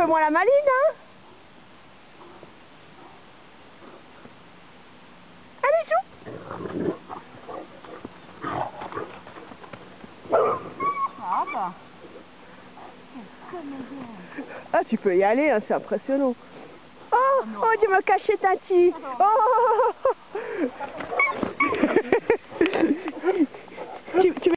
Fais-moi la maline, hein. Allez, joue. Ah bah. Ah, tu peux y aller, hein, c'est impressionnant. Oh, oh, tu m'as caché Tati. Oh. Tu